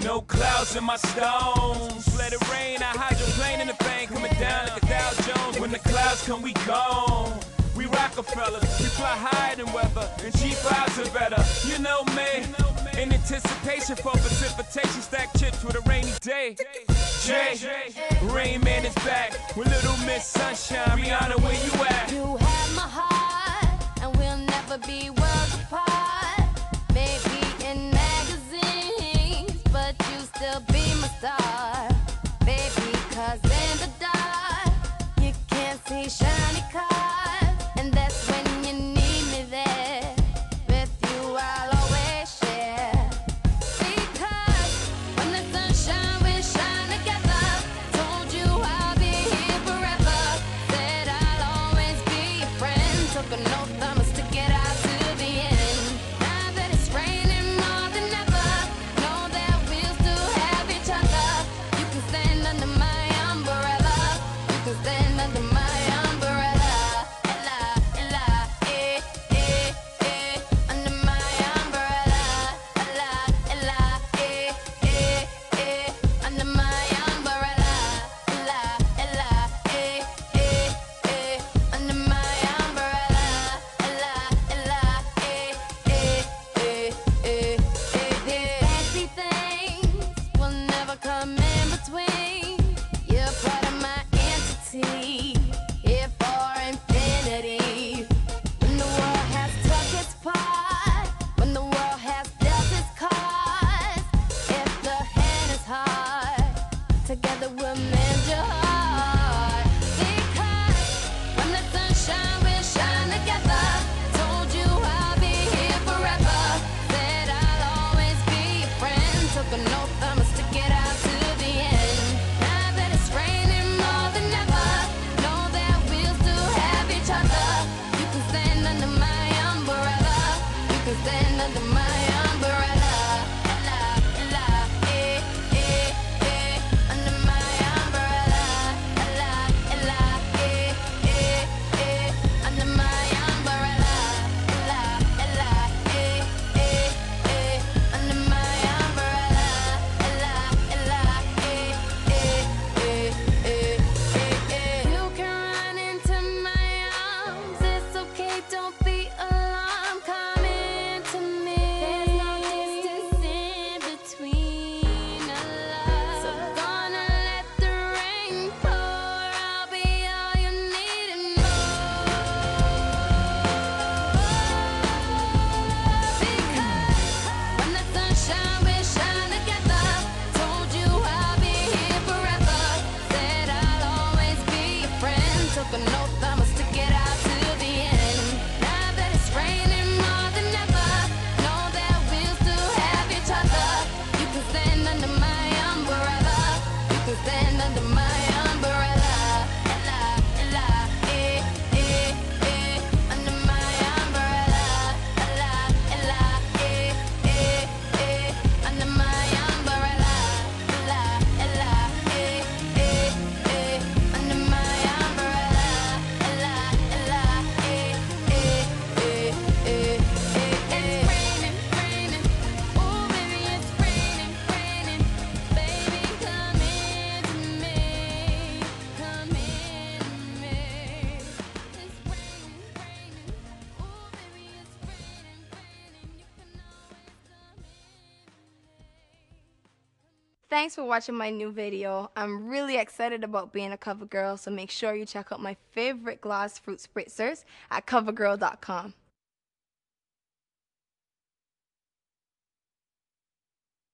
No clouds in my stones. Let it rain, I hydroplane in the vein, coming down like a Dow Jones. When the clouds come, we gone. We Rocafella, we fly higher than weather, and G5s are better. You know me, in anticipation for precipitation, stack chips with a rainy day. Jay, Rain Man is back with Little Miss Sunshine. Rihanna, where you at? You have my heart, and we'll never be worlds apart. Maybe in magazines, but you still be my star. Baby, 'cause in the dark, you can't see shiny cars, and that's when you need me there. With you, I'll always share. Because when the sunshine, we shine together. Told you I'll be here forever. Said I'll always be your friend. Took an oath, I'ma stick it out to the end. Now that it's raining more than ever, know that we'll still have each other. You can stand under my umbrella. You can stand under my umbrella. Ella, Ella, under my umbrella. Ella, Ella, under my umbrella. Ella, Ella, under my umbrella. Ella, Ella, fancy things will never come in between. You're part of my entity, here for infinity. When the world has took its part, when the world has dealt its cards, if the hand is hard, together we'll mend your heart. Because when the sunshine, we'll shine together. Told you I'll be here forever. Said I'll always be your friend. Took an oath, I'ma stick it out to the end. Now that it's raining more than ever, know that we'll still have each other. You can stand under my umbrella. You can stand under my umbrella. Ella, Ella, under my umbrella. Ella, Ella, under my umbrella. Ella, Ella, under my umbrella. Ella, Ella, you can run into my arms. It's okay, don't be alarmed. Come into me. There's no distance in between us. So gonna let the rain pour. I'll be all you need and more. Because when the sunshine, we shine together. Told you I'll be here forever. Said I'll always be your friend. Took an oath, I'ma stick it out to the end. Now that it's raining more than ever, know that we'll still have each other. You can stand under my umbrella. You can stand under my umbrella. Ella, Ella, under my umbrella. Ella, Ella, under my umbrella. Ella, Ella, under my umbrella. Ella, Ella, it's raining, raining. Oh, baby, it's raining, raining. Baby, come into me. Come into me. It's raining, raining. Oh, baby, it's raining, raining. You can always come into me. Thanks for watching my new video. I'm really excited about being a cover girl, so make sure you check out my favorite gloss fruit spritzers at covergirl.com.